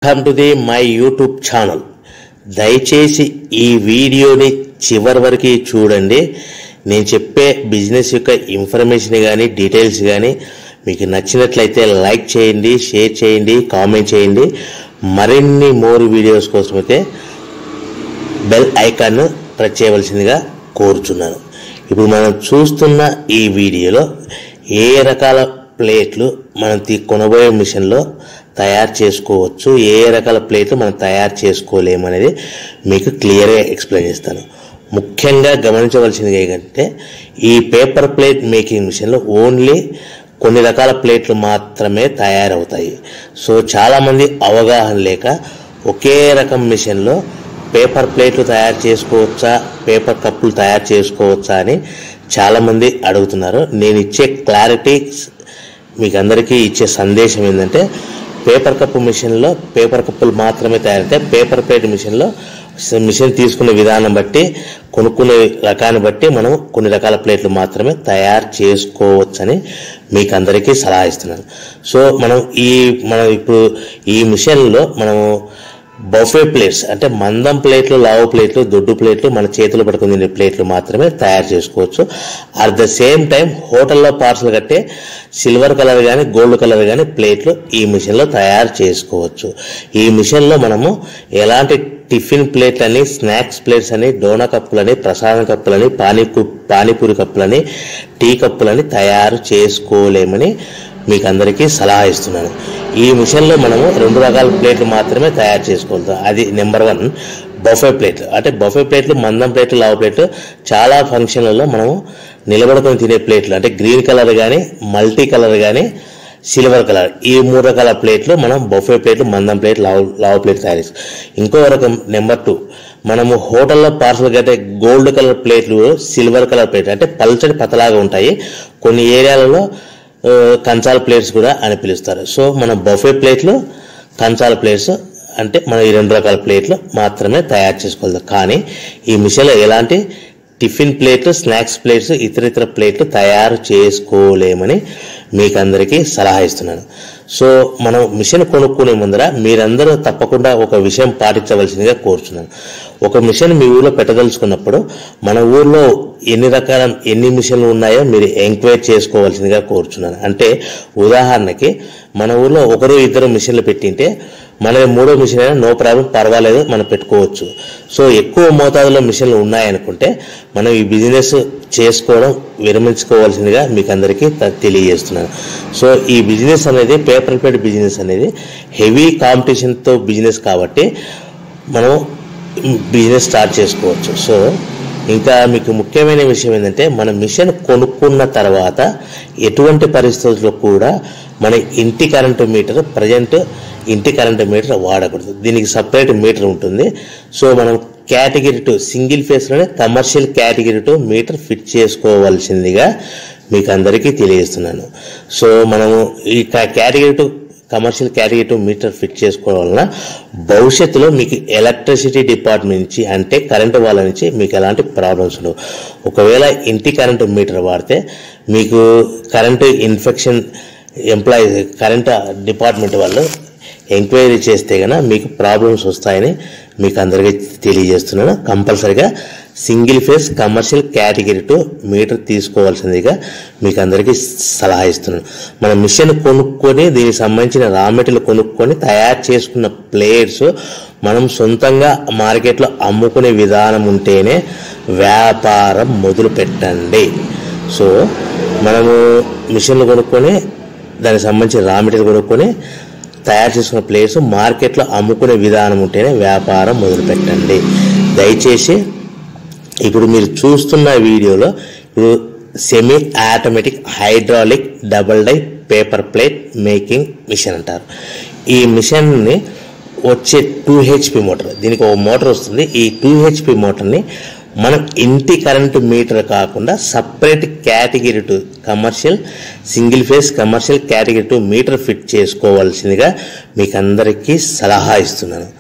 Welcome to the my YouTube channel. దయచేసి ఈ వీడియోని చివరి వరకు చూడండి. నేను చెప్పే బిజినెస్ యొక్క ఇన్ఫర్మేషన్ కానీ డీటెయిల్స్ కానీ మీకు నచ్చినట్లయితే లైక్ చేయండి, షేర్ చేయండి, కామెంట్ చేయండి. మరిన్ని మోర్ వీడియోస్ కోసమైతే బెల్ ఐకాన్ను ప్రెస్ చేయవలసిందిగా కోరుచున్నాను. ఇప్పుడు మనం చూస్తున్న ఈ వీడియోలో ఏ రకాల ప్లేట్లు మనం కొనబోయే మిషన్లో తయారు చేసుకోవచ్చు, ఏ రకాల ప్లేట్లు మనం తయారు చేసుకోలేమనేది మీకు క్లియర్గా ఎక్స్ప్లెయిన్ చేస్తాను. ముఖ్యంగా గమనించవలసింది ఏంటంటే ఈ పేపర్ ప్లేట్ మేకింగ్ మిషన్లో ఓన్లీ కొన్ని రకాల ప్లేట్లు మాత్రమే తయారవుతాయి. సో చాలామంది అవగాహన లేక ఒకే రకం మిషన్లో పేపర్ ప్లేట్లు తయారు చేసుకోవచ్చా, పేపర్ కప్పులు తయారు చేసుకోవచ్చా అని చాలామంది అడుగుతున్నారు. నేను ఇచ్చే క్లారిటీ మీకు అందరికీ ఇచ్చే సందేశం ఏంటంటే పేపర్ కప్పు మిషన్లో పేపర్ కప్పులు మాత్రమే తయారైతే, పేపర్ ప్లేట్ మిషన్లో మిషన్ తీసుకునే విధానం బట్టి కొనుక్కునే రకాన్ని బట్టి మనం కొన్ని రకాల ప్లేట్లు మాత్రమే తయారు చేసుకోవచ్చని మీకు అందరికీ సలహా ఇస్తున్నాను. సో మనం ఇప్పుడు ఈ మిషన్లో మనము బఫే ప్లేట్స్ అంటే మందం ప్లేట్లు, లావు ప్లేట్లు, దొడ్డు ప్లేట్లు, మన చేతులు పట్టుకుని తినే ప్లేట్లు మాత్రమే తయారు చేసుకోవచ్చు. అట్ ద సేమ్ టైం హోటల్లో పార్సల్ కట్టే సిల్వర్ కలర్ కానీ గోల్డ్ కలర్ కానీ ప్లేట్లు ఈ మిషన్లో తయారు చేసుకోవచ్చు. ఈ మిషన్లో మనము ఎలాంటి టిఫిన్ ప్లేట్లని, స్నాక్స్ ప్లేట్స్ అని, డోనా కప్పులని, ప్రసాదం కప్పులని, పానీపూరి కప్పులని, టీ కప్పులని తయారు చేసుకోలేమని మీకు అందరికీ సలహా ఇస్తున్నాను. ఈ మిషన్లో మనము 2 రకాల ప్లేట్లు మాత్రమే తయారు చేసుకోగలుగుతాం. అది నెంబర్ 1 బఫే ప్లేట్లు. అంటే బఫే ప్లేట్లు మందం ప్లేట్లు, లావు ప్లేట్లు చాలా ఫంక్షన్లలో మనము నిలబడుకొని తినే ప్లేట్లు అంటే గ్రీన్ కలర్ కానీ, మల్టీ కలర్ కానీ, సిల్వర్ కలర్, ఈ 3 రకాల ప్లేట్లు మనం బఫే ప్లేట్లు, మందం ప్లేట్, లావు ప్లేట్ తయారు చేస్తాం. ఇంకో రకం నెంబర్ 2 మనము హోటల్లో పార్సల్ కట్టే గోల్డ్ కలర్ ప్లేట్లు, సిల్వర్ కలర్ ప్లేట్లు అంటే పల్చడి పతలాగా ఉంటాయి. కొన్ని ఏరియాలలో కంచాల ప్లేట్స్ కూడా అని పిలుస్తారు. సో మన బఫే ప్లేట్లు, కంచాల ప్లేట్స్ అంటే మనం ఈ 2 రకాల ప్లేట్లు మాత్రమే తయారు చేసుకోవాలి. కానీ ఈ మిషన్లో ఎలాంటి టిఫిన్ ప్లేట్లు, స్నాక్స్ ప్లేట్స్, ఇతర ప్లేట్లు తయారు చేసుకోలేమని మీకు అందరికీ సలహా ఇస్తున్నాను. సో మనం మిషన్ కొనుక్కునే ముందర మీరందరూ తప్పకుండా ఒక విషయం పాటించవలసిందిగా కోరుచున్నాను. ఒక మిషన్ మీ ఊళ్ళో పెట్టదలుచుకున్నప్పుడు మన ఊర్లో ఎన్ని మిషన్లు ఉన్నాయో మీరు ఎంక్వైరీ చేసుకోవాల్సిందిగా కోరుచున్నాను. అంటే ఉదాహరణకి మన ఊర్లో 1-2 మిషన్లు పెట్టింటే మనది 3వ మిషన్ అయినా నో ప్రాబ్లం, పర్వాలేదు, మనం పెట్టుకోవచ్చు. సో ఎక్కువ మోతాదులో మిషన్లు ఉన్నాయనుకుంటే మనం ఈ బిజినెస్ చేసుకోవడం విరమించుకోవాల్సిందిగా మీకు అందరికీ తెలియజేస్తున్నాను. సో ఈ బిజినెస్ అనేది పేపర్ ప్లేట్ బిజినెస్ అనేది హెవీ కాంపిటీషన్తో బిజినెస్ కాబట్టి మనం బిజినెస్ స్టార్ట్ చేసుకోవచ్చు. సో ఇంకా మీకు ముఖ్యమైన విషయం ఏంటంటే మన మిషన్ కొనుక్కున్న తర్వాత ఎటువంటి పరిస్థితుల్లో కూడా మన ఇంటి కరెంటు మీటర్, ప్రజెంట్ ఇంటి కరెంటు మీటర్ వాడకూడదు. దీనికి సపరేట్ మీటర్ ఉంటుంది. సో మనం కేటగిరీ 2 సింగిల్ ఫేస్లోనే కమర్షియల్ కేటగిరీ 2 మీటర్ ఫిట్ చేసుకోవాల్సిందిగా మీకు అందరికీ తెలియజేస్తున్నాను. సో మనము ఈ category 2 commercial category 2 meter fit చేసుకోవడం వలన భవిష్యత్తులో మీకు ఎలక్ట్రిసిటీ డిపార్ట్మెంట్ నుంచి అంటే కరెంటు వాళ్ళ నుంచి మీకు ఎలాంటి ప్రాబ్లమ్స్ ఉండవు. ఒకవేళ ఇంటి కరెంటు మీటర్ వాడితే మీకు current infection employees current department వాళ్ళు ఎంక్వైరీ చేస్తే కనుక మీకు ప్రాబ్లమ్స్ వస్తాయని మీకు అందరికీ తెలియజేస్తున్నాను. కంపల్సరీగా single phase commercial category 2 meter తీసుకోవాల్సిందిగా మీకు అందరికీ సలహా ఇస్తున్నాను. మన మిషన్ కొనుక్కొని దీనికి సంబంధించిన రా మెటీరియల్ కొనుక్కొని తయారు చేసుకున్న ప్లేట్స్ మనం సొంతంగా మార్కెట్లో అమ్ముకునే విధానం ఉంటేనే వ్యాపారం మొదలు పెట్టండి. సో మనము మిషన్లు కొనుక్కొని దానికి సంబంధించిన రా మెటీరియల్ కొనుక్కొని తయారు చేసుకున్న ప్లేట్స్ మార్కెట్లో అమ్ముకునే విధానం ఉంటేనే వ్యాపారం మొదలు పెట్టండి. దయచేసి ఇప్పుడు మీరు చూస్తున్న వీడియోలో ఇప్పుడు semi automatic hydraulic double die paper plate making machine అంటారు. ఈ మిషన్ని వచ్చే 2 HP మోటార్, దీనికి ఒక మోటార్ వస్తుంది. ఈ 2 HP మోటార్ని మనం ఇంటి కరెంటు మీటర్ కాకుండా separate category 2 commercial single phase commercial category 2 meter fit చేసుకోవాల్సిందిగా మీకు అందరికీ సలహా ఇస్తున్నాను.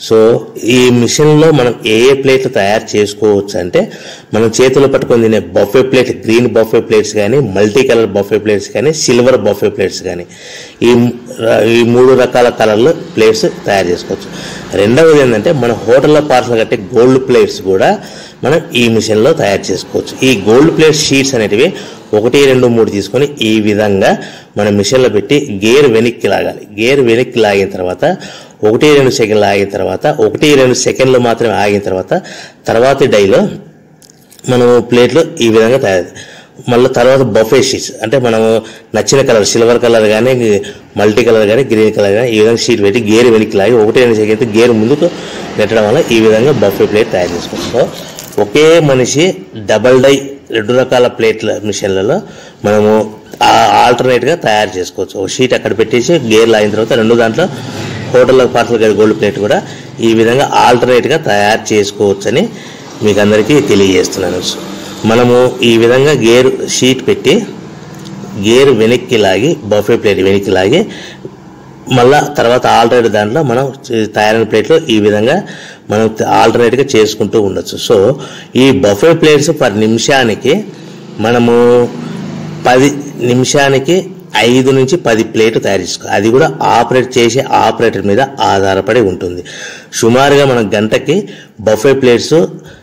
సో ఈ మిషన్లో మనం ఏ ప్లేట్లు తయారు చేసుకోవచ్చు అంటే, మనం చేతిలో పట్టుకొని తినే buffet plate, green buffet plates కానీ, మల్టీ కలర్ బఫే ప్లేట్స్ కానీ, సిల్వర్ బఫే ప్లేట్స్ కానీ, ఈ 3 రకాల కలర్లు ప్లేట్స్ తయారు చేసుకోవచ్చు. రెండవది ఏంటంటే, మన హోటల్లో పార్సల్ కట్టే గోల్డ్ ప్లేట్స్ కూడా మనం ఈ మిషన్లో తయారు చేసుకోవచ్చు. ఈ గోల్డ్ ప్లేట్ షీట్స్ అనేటివి 1, 2, 3 తీసుకొని ఈ విధంగా మన మిషన్లో పెట్టి గేర్ వెనక్కి లాగాలి. గేర్ వెనక్కి లాగిన తర్వాత 1, 2 సెకండ్లు ఆగిన తర్వాత 1, 2 సెకండ్లు మాత్రమే ఆగిన తర్వాతి డైలో మనము ప్లేట్లు ఈ విధంగా తయారు. మళ్ళీ తర్వాత బఫే షీట్స్ అంటే మనము నచ్చిన కలర్, సిల్వర్ కలర్ కానీ, మల్టీ కలర్ కానీ, గ్రీన్ కలర్ కానీ ఈ విధంగా షీట్ పెట్టి గేర్ వెనక్కి లాగి 1, 2 సెకండ్ గేర్ ముందుకు నెట్టడం వల్ల ఈ విధంగా బఫే ప్లేట్ తయారు చేసుకోవచ్చు. ఒకే మనిషి డబల్ డై 2 రకాల ప్లేట్ల మిషన్లలో మనము ఆల్టర్నేట్గా తయారు చేసుకోవచ్చు. ఒక షీట్ అక్కడ పెట్టేసి గేర్ లాగిన తర్వాత 2 దాంట్లో హోటల్లో పార్సల్ గడి గోల్డ్ ప్లేట్ కూడా ఈ విధంగా ఆల్టర్నేట్గా తయారు చేసుకోవచ్చని మీకు అందరికీ తెలియజేస్తున్నాను. మనము ఈ విధంగా గేర్ షీట్ పెట్టి గేర్ వెనక్కి లాగి బఫే ప్లేట్ వెనక్కి లాగి మళ్ళా తర్వాత ఆల్టర్నేట్ దాంట్లో మనం తయారైన ప్లేట్లో ఈ విధంగా మనం ఆల్టర్నేట్గా చేసుకుంటూ ఉండొచ్చు. సో ఈ బఫే ప్లేట్స్ పర్ నిమిషానికి మనము 10 నిమిషానికి 5 నుంచి 10 ప్లేట్లు తయారు చేసుకోవాలి. అది కూడా ఆపరేట్ చేసే ఆపరేటర్ మీద ఆధారపడి ఉంటుంది. సుమారుగా మనం గంటకి బఫే ప్లేట్స్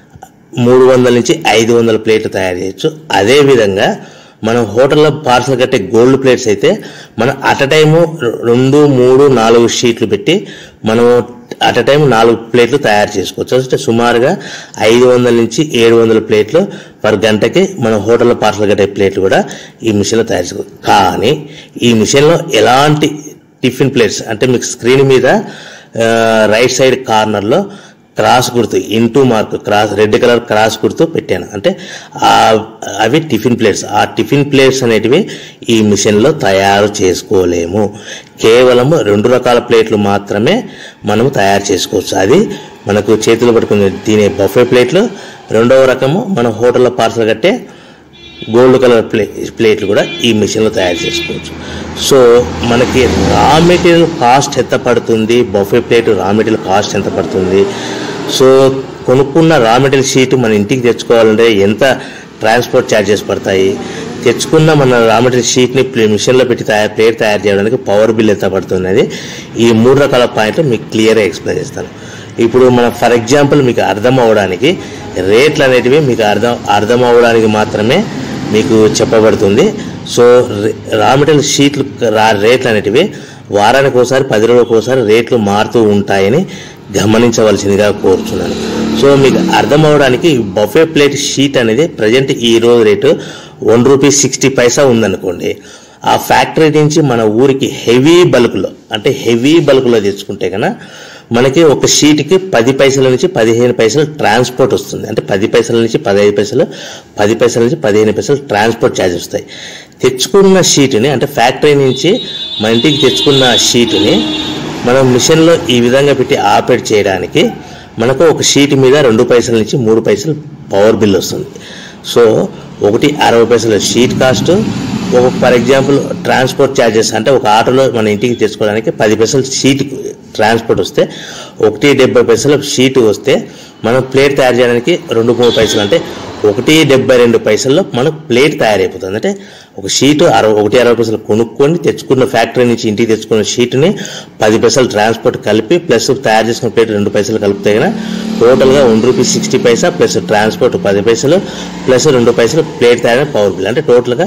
300 నుంచి 500 ప్లేట్లు తయారు చేయొచ్చు. అదేవిధంగా మనం హోటల్లో పార్సల్ కట్టే గోల్డ్ ప్లేట్స్ అయితే మనం అట్ అ టైము 2, 3, 4 షీట్లు పెట్టి మనం అట్ అ టైం 4 ప్లేట్లు తయారు చేసుకోవచ్చు. అంటే సుమారుగా 500 నుంచి 700 ప్లేట్లు పర్ గంటకి మనం హోటల్లో పార్సల్ కట్టే ప్లేట్లు కూడా ఈ మిషన్లో తయారు చేసుకోవచ్చు. కానీ ఈ మిషన్లో ఎలాంటి టిఫిన్ ప్లేట్స్ అంటే మీకు స్క్రీన్ మీద రైట్ సైడ్ కార్నర్లో క్రాస్ గుర్తు into mark cross red colour cross గుర్తు పెట్టాను. అంటే అవి టిఫిన్ ప్లేట్స్. ఆ టిఫిన్ ప్లేట్స్ అనేటివి ఈ మిషన్లో తయారు చేసుకోలేము. కేవలం 2 రకాల ప్లేట్లు మాత్రమే మనము తయారు చేసుకోవచ్చు. అది మనకు చేతిలో పట్టుకుని తినే బఫే ప్లేట్లు, రెండవ రకము మన హోటల్లో పార్సల్ కట్టే గోల్డ్ కలర్ ప్లేట్లు కూడా ఈ మిషన్లో తయారు చేసుకోవచ్చు. సో మనకి రా మెటీరియల్ కాస్ట్ ఎంత పడుతుంది, buffet plate raw material cost ఎంత పడుతుంది, సో కొనుక్కున్న రా మెటీరియల్ షీట్ మన ఇంటికి తెచ్చుకోవాలంటే ఎంత ట్రాన్స్పోర్ట్ ఛార్జెస్ పడతాయి, తెచ్చుకున్న మన రా మెటీరియల్ షీట్ని మిషన్లో పెట్టి ప్లేట్ తయారు చేయడానికి పవర్ బిల్ ఎంత పడుతుంది, ఈ 3 రకాల పాయింట్లు మీకు క్లియర్గా ఎక్స్ప్లెయిన్ చేస్తాను. ఇప్పుడు మనం ఫర్ ఎగ్జాంపుల్ మీకు అర్థం అవ్వడానికి రేట్లు అనేటివి మీకు అర్థం అవ్వడానికి మాత్రమే మీకు చెప్పబడుతుంది. సో రా మెటీరియల్ షీట్లు రేట్లు అనేటివి వారానికి ఒకసారి 10 రోజులకు ఒకసారి రేట్లు మారుతూ ఉంటాయని గమనించవలసిందిగా కోరుచున్నాను. సో మీకు అర్థం అవడానికి బఫే ప్లేట్ షీట్ అనేది ప్రజెంట్ ఈ రోజు రేటు ₹1.60 ఉందనుకోండి. ఆ ఫ్యాక్టరీ నుంచి మన ఊరికి హెవీ బల్క్లో తెచ్చుకుంటే కన్నా మనకి ఒక షీట్కి 10 పైసల నుంచి 15 పైసలు ట్రాన్స్పోర్ట్ వస్తుంది. అంటే 10 పైసల నుంచి 15 పైసలు, 10 పైసల నుంచి 15 పైసలు ట్రాన్స్పోర్ట్ ఛార్జ్ వస్తాయి. తెచ్చుకున్న షీటుని అంటే ఫ్యాక్టరీ నుంచి మన ఇంటికి తెచ్చుకున్న షీటుని మనం మిషన్లో ఈ విధంగా పెట్టి ఆపరేట్ చేయడానికి మనకు ఒక షీట్ మీద 2 పైసల నుంచి 3 పైసలు పవర్ బిల్ వస్తుంది. సో ఒకటి 60 పైసలు sheet cost, for example transport charges అంటే ఒక ఆటోలో మన ఇంటికి తెచ్చుకోవడానికి 10 పైసలు షీట్ ట్రాన్స్పోర్ట్ వస్తే, 1.70 పైసలు షీటు వస్తే మనం ప్లేట్ తయారు చేయడానికి 2-3 పైసలు అంటే 1.72 పైసల్లో మనకు ప్లేట్ తయారైపోతుంది. అంటే ఒక షీటు 1.60 పైసలు కొనుక్కొని తెచ్చుకున్న ఫ్యాక్టరీ నుంచి ఇంటికి తెచ్చుకున్న షీటుని 10 పైసలు ట్రాన్స్పోర్ట్ కలిపి ప్లస్ తయారు చేసుకున్న ప్లేట్ 2 పైసలు కలిపితే కన్నా టోటల్గా ₹1.60 ప్లస్ ట్రాన్స్పోర్ట్ 10 పైసలు ప్లస్ 2 పైసలు ప్లేట్ తయారైన పవర్ బిల్ అంటే టోటల్గా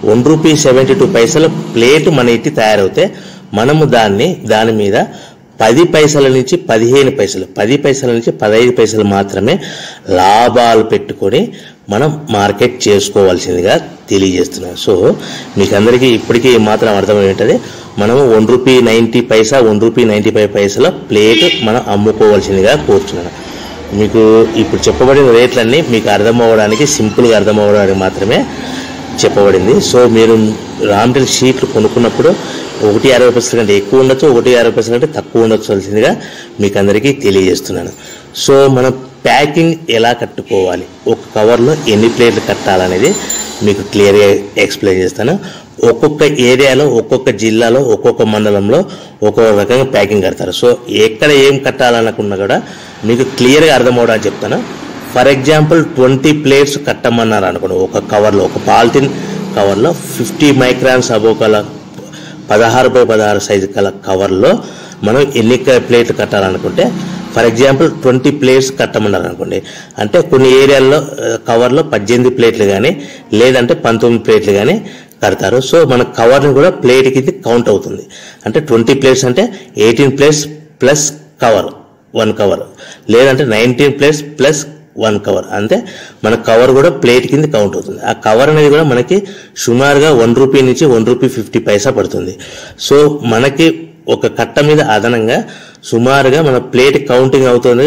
₹1.72 ప్లేట్ మన ఇంటి తయారవుతే మనము దాని మీద 10 పైసల నుంచి 15 పైసలు, 10 పైసల నుంచి 15 పైసలు మాత్రమే లాభాలు పెట్టుకొని మనం మార్కెట్ చేసుకోవాల్సిందిగా తెలియజేస్తున్నాం. సో మీకు అందరికీ ఇప్పటికీ మాత్రం అర్థమయ్యేది మనము ₹1.90 ₹1.95 ప్లేట్ మనం అమ్ముకోవాల్సిందిగా కోరుతున్నాను. మీకు ఇప్పుడు చెప్పబడిన రేట్లన్నీ మీకు అర్థం అవ్వడానికి సింపుల్గా అర్థం అవ్వడానికి మాత్రమే చెప్పబడింది. సో మీరు రా మెటీరియల్ షీట్లు కొనుక్కున్నప్పుడు 1.60 కంటే ఎక్కువ ఉండొచ్చు, 1.60 కంటే తక్కువ ఉండొచ్చువలసిందిగా మీకు అందరికీ తెలియజేస్తున్నాను. సో మనం ప్యాకింగ్ ఎలా కట్టుకోవాలి, ఒక కవర్లో ఎన్ని ప్లేట్లు కట్టాలనేది మీకు క్లియర్గా ఎక్స్ప్లెయిన్ చేస్తాను. ఒక్కొక్క ఏరియాలో, ఒక్కొక్క జిల్లాలో, ఒక్కొక్క మండలంలో ఒక్కొక్క రకంగా ప్యాకింగ్ కడతారు. సో ఎక్కడ ఏం కట్టాలనుకున్నా కూడా మీకు క్లియర్గా అర్థమవడానికి చెప్తాను. ఫర్ ఎగ్జాంపుల్ 20 ప్లేట్స్ కట్టమన్నారు అనుకోండి, ఒక కవర్లో, ఒక పాలిథిన్ కవర్లో 50 మైక్రాన్స్ అబోకల 16x16 సైజు కల కవర్లో మనం ఎన్ని ప్లేట్లు కట్టాలనుకుంటే, ఫర్ ఎగ్జాంపుల్ 20 ప్లేట్స్ కట్టమన్నారు అనుకోండి, అంటే కొన్ని ఏరియాల్లో కవర్లో 18 ప్లేట్లు కానీ లేదంటే 19 ప్లేట్లు కానీ కడతారు. సో మన కవర్ని కూడా ప్లేట్ కింద కౌంట్ అవుతుంది. అంటే 20 ప్లేట్స్ అంటే 18 ప్లేట్స్ ప్లస్ కవర్ 1 కవర్, లేదంటే 19 ప్లేట్స్ ప్లస్ 1 కవర్, అంటే మన కవర్ కూడా ప్లేట్ కింద కౌంట్ అవుతుంది. ఆ కవర్ అనేది కూడా మనకి సుమారుగా ₹1 నుంచి ₹1.50 పడుతుంది. సో మనకి ఒక కట్ట మీద అదనంగా సుమారుగా మన ప్లేట్ కౌంటింగ్ అవుతుంది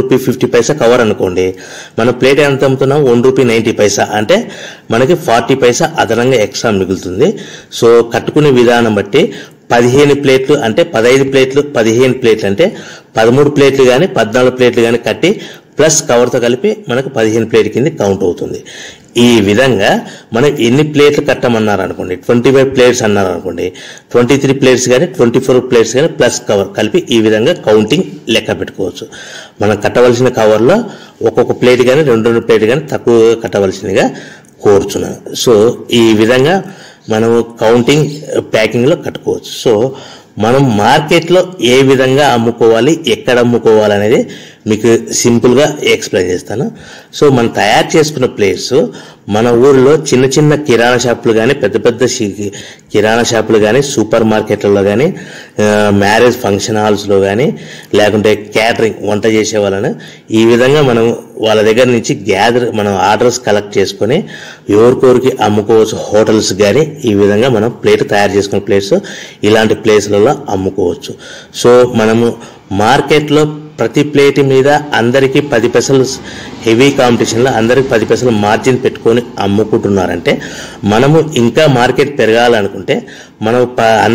₹1.50 కవర్ అనుకోండి, మన ప్లేట్ ఎంత అమ్ముతున్నాం ₹1.90, అంటే మనకి 40 పైసా అదనంగా ఎక్స్ట్రా మిగులుతుంది. సో కట్టుకునే విధానం బట్టి 15 ప్లేట్లు అంటే 15 ప్లేట్లు, 15 ప్లేట్లు అంటే 13 ప్లేట్లు కానీ 14 ప్లేట్లు కానీ కట్టి ప్లస్ కవర్తో కలిపి మనకు 15 ప్లేట్ కింద కౌంట్ అవుతుంది. ఈ విధంగా మనం ఎన్ని ప్లేట్లు కట్టమన్నారు అనుకోండి, 25 ప్లేట్స్ అన్నారు అనుకోండి, 23 ప్లేట్స్ కానీ 24 ప్లేట్స్ కానీ ప్లస్ కవర్ కలిపి ఈ విధంగా కౌంటింగ్ లెక్క పెట్టుకోవచ్చు. మనం కట్టవలసిన కవర్లో ఒక్కొక్క ప్లేట్ కానీ 2 ప్లేట్ కానీ తక్కువగా కట్టవలసిందిగా కోరుచున్నాను. సో ఈ విధంగా మనము కౌంటింగ్ ప్యాకింగ్లో కట్టుకోవచ్చు. సో మనం మార్కెట్లో ఏ విధంగా అమ్ముకోవాలి, ఎక్కడ అమ్ముకోవాలి అనేది మీకు సింపుల్గా ఎక్స్ప్లెయిన్ చేస్తాను. సో మనం తయారు చేసుకున్న ప్లేట్స్ మన ఊరిలో చిన్న చిన్న కిరాణా షాపులు కానీ, పెద్ద పెద్ద కిరాణా షాపులు కానీ, సూపర్ మార్కెట్లలో కానీ, మ్యారేజ్ ఫంక్షన్ హాల్స్లో కానీ, లేకుంటే క్యాటరింగ్ వంట చేసే వాళ్ళని ఈ విధంగా మనం వాళ్ళ దగ్గర నుంచి మనం ఆర్డర్స్ కలెక్ట్ చేసుకొని ఎవరికొరికి అమ్ముకోవచ్చు. హోటల్స్ కానీ ఈ విధంగా మనం ప్లేట్ తయారు చేసుకున్న ప్లేట్స్ ఇలాంటి ప్లేస్లలో అమ్ముకోవచ్చు. సో మనము మార్కెట్లో ప్రతి ప్లేట్ మీద అందరికీ 10 పైసలు హెవీ కాంపిటీషన్లో అందరికి 10 పైసలు మార్జిన్ పెట్టుకొని అమ్ముకుంటున్నారంటే, మనము ఇంకా మార్కెట్ పెరగాలనుకుంటే మనం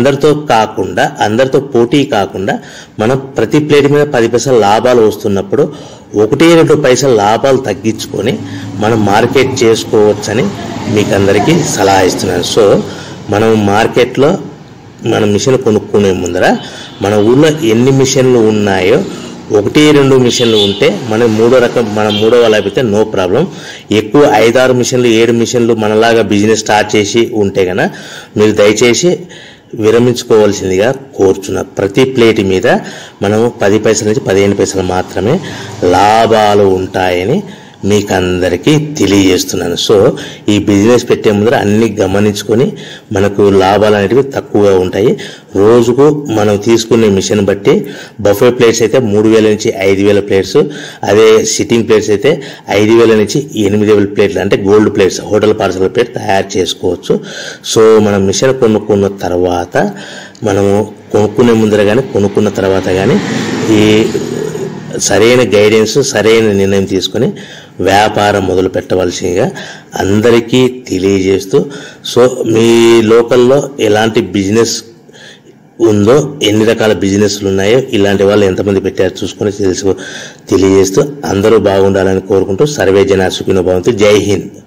అందరితో పోటీ కాకుండా మనం ప్రతి ప్లేట్ మీద 10 పైసలు లాభాలు వస్తున్నప్పుడు 1-2 పైసలు లాభాలు తగ్గించుకొని మనం మార్కెట్ చేసుకోవచ్చని మీకు అందరికీ సలహా ఇస్తున్నాను. సో మనం మార్కెట్లో మన మిషన్ కొనుక్కునే ముందర మన ఊళ్ళో ఎన్ని మిషన్లు ఉన్నాయో 1-2 మిషన్లు ఉంటే మనం మూడో వాళ్ళ అయిపోతే నో ప్రాబ్లం. ఎక్కువ 5-6 మిషన్లు 7 మిషన్లు మనలాగా బిజినెస్ స్టార్ట్ చేసి ఉంటే కనుక మీరు దయచేసి విరమించుకోవాల్సిందిగా కోరుచున్నా. ప్రతి ప్లేట్ మీద మనం 10 పైసల నుంచి 15 పైసలు మాత్రమే లాభాలు ఉంటాయని మీకు అందరికీ తెలియజేస్తున్నాను. సో ఈ బిజినెస్ పెట్టే ముందర అన్ని గమనించుకొని మనకు లాభాలు అనేటివి తక్కువగా ఉంటాయి. రోజుకు మనం తీసుకునే మిషన్ బట్టి బఫే ప్లేట్స్ అయితే 3,000 నుంచి 5,000 ప్లేట్స్, అదే సిట్టింగ్ ప్లేట్స్ అయితే 5,000 నుంచి 8,000 ప్లేట్లు, అంటే gold plates, hotel parcel plate తయారు చేసుకోవచ్చు. సో మనం మిషన్ కొనుక్కున్న తర్వాత, మనము కొనుక్కునే ముందర కానీ కొనుక్కున్న తర్వాత కానీ ఈ సరైన గైడెన్స్, సరైన నిర్ణయం తీసుకొని వ్యాపారం మొదలు పెట్టవలసిందిగా అందరికీ తెలియజేస్తూ, సో మీ లోకల్లో ఎలాంటి బిజినెస్ ఉందో, ఎన్ని రకాల బిజినెస్లు ఉన్నాయో, ఇలాంటి వాళ్ళు ఎంతమంది పెట్టారో చూసుకొని తెలియజేస్తూ అందరూ బాగుండాలని కోరుకుంటూ సర్వే జనా సుఖినో భవంతు. జై హింద్.